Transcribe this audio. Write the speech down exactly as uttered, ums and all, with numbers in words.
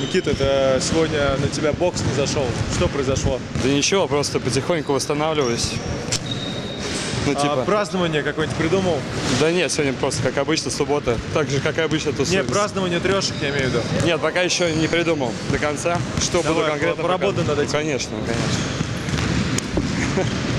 Никита, это сегодня на тебя бокс не зашел. Что произошло? Да ничего, просто потихоньку восстанавливаюсь. Ну, типа... а, празднование какое-нибудь придумал? Да нет, сегодня просто, как обычно, суббота. Так же, как и обычно, тусуемся. Нет, празднование трешек, я имею в виду. Нет, пока еще не придумал до конца. Что Давай, буду конкретно... поработай над этим. Конечно, конечно.